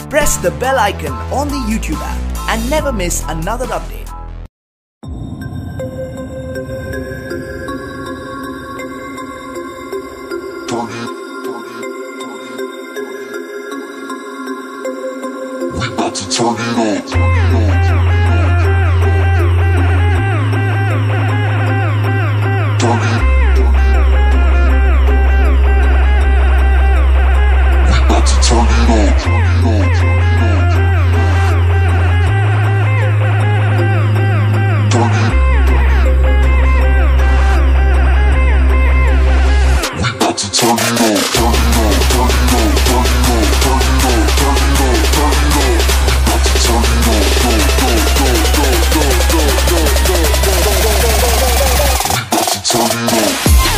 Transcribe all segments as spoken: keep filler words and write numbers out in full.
Press the bell icon on the YouTube app and never miss another update. Turn it, turn it, turn it. We about to turn it on, turn it on, turn it on. Turn it, turn it, we about to turn it on, turn it on, turn it on. Turn it, we about to turn it on, turn it on, turn it on, turn it on, turn it on, turn it on, turn it on. We about to turn it on, go, go, go, go, go, go, go, go, go, go, go, go. We about to turn it on.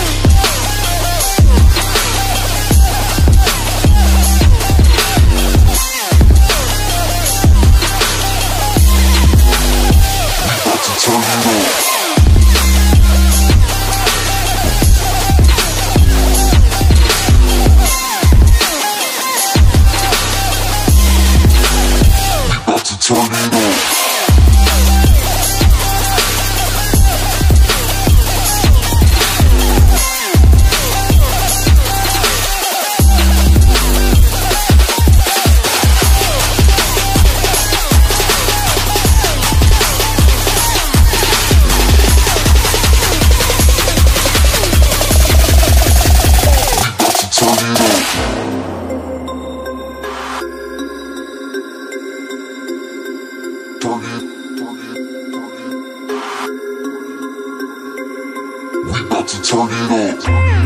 We about to turn it on. Turn it on. Turn it, turn it, turn it. We about to turn it on.